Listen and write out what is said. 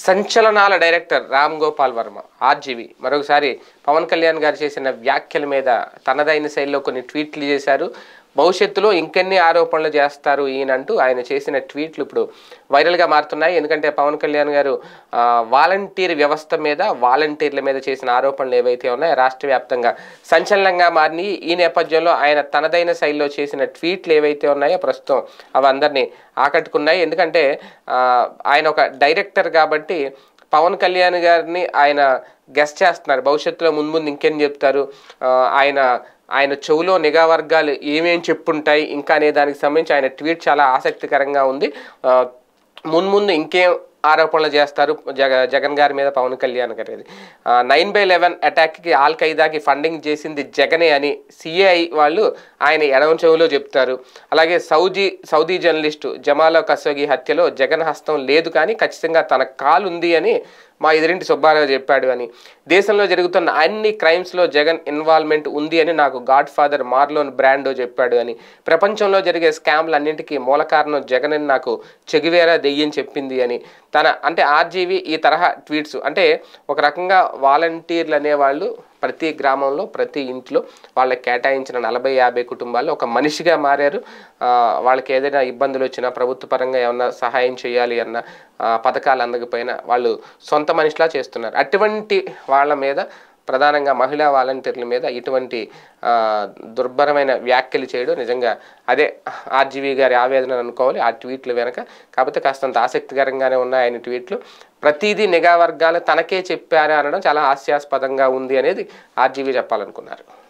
సంచలనాల director Ram Gopal Varma RGV మరొకసారి పవన్ కళ్యాణ్ గారు చేసిన వ్యాఖ్యల మీద తనదైన శైలిలో కొన్ని ట్వీట్లు చేశారు. భవిష్యత్తులో ఇంకెన్ని ఆరోపణలు చేస్తారు ఈయనంటూ ఆయన చేసిన ట్వీట్లు ఇప్పుడు వైరల్గా మారుతున్నాయి. ఎందుకంటే పవన్ కళ్యాణ్ గారు వాలంటీర్ వ్యవస్థ మీద వాలంటీర్ల మీద చేసిన ఆరోపణలు ఏవైతే ఉన్నాయో రాష్ట్ర వ్యాప్తంగా సంచలనంగా మారినాయి. ఈ నేపథ్యంలో ఆయన తనదైన శైలిలో చేసిన ట్వీట్లు ఏవైతే ఉన్నాయో ప్రస్తుతం అవి అందరినీ ఆకట్టుకున్నాయి. ఎందుకంటే ఆయన ఒక డైరెక్టర్ కాబట్టి పవన్ కళ్యాణ్ గారిని ఆయన గెస్ట్ చేస్తున్నారు. భవిష్యత్తులో ముందు ఇంకేం చెప్తారు, ఆయన చెవులో నిఘా వర్గాలు ఏమేం చెప్పుంటాయి ఇంకా అనే దానికి సంబంధించి ఆయన ట్వీట్ చాలా ఆసక్తికరంగా ఉంది. ముందు ఇంకేం ఆరోపణలు చేస్తారు జగన్ గారి మీద పవన్ కళ్యాణ్ గారి 9/11 అటాక్కి ఆల్ ఖైదాకి ఫండింగ్ చేసింది జగనే అని సిఐ వాళ్ళు ఆయన ఎడమ చెవులో చెప్తారు. అలాగే సౌదీ జర్నలిస్టు జమాలో ఖషోగి హత్యలో జగన్ హస్తం లేదు కానీ ఖచ్చితంగా తన కాలు ఉంది అని మా ఎదురింటి సుబ్బారావు చెప్పాడు అని, దేశంలో జరుగుతున్న అన్ని క్రైమ్స్లో జగన్ ఇన్వాల్వ్మెంట్ ఉంది అని నాకు గాడ్ ఫాదర్ మార్లోన్ బ్రాండో చెప్పాడు అని, ప్రపంచంలో జరిగే స్కామ్లు అన్నింటికీ మూల కారణం జగన్ అని నాకు చెగువేరా దెయ్యం చెప్పింది అని అంటే ఆర్జీవి ఈ తరహా ట్వీట్స్ అంటే ఒక రకంగా వాలంటీర్లు అనేవాళ్ళు ప్రతి గ్రామంలో ప్రతి ఇంట్లో వాళ్ళకి కేటాయించిన 40-50 కుటుంబాల్లో ఒక మనిషిగా మారారు. వాళ్ళకి ఏదైనా ఇబ్బందులు వచ్చినా ప్రభుత్వ పరంగా ఏమన్నా సహాయం చేయాలి అన్న పథకాలు అందకపోయినా వాళ్ళు సొంత మనిషిలా చేస్తున్నారు. అటువంటి వాళ్ళ మీద ప్రధానంగా మహిళా వాలంటీర్ల మీద ఇటువంటి దుర్భరమైన వ్యాఖ్యలు చేయడం నిజంగా అదే ఆర్జీవి గారి ఆవేదన అనుకోవాలి ఆ ట్వీట్లు వెనక. కాకపోతే కాస్తంత ఆసక్తికరంగానే ఉన్నాయి ఆయన ట్వీట్లు. ప్రతిదీ నిఘా వర్గాలు తనకే చెప్పారా అనడం చాలా హాస్యాస్పదంగా ఉంది అనేది ఆర్జీవి చెప్పాలనుకున్నారు.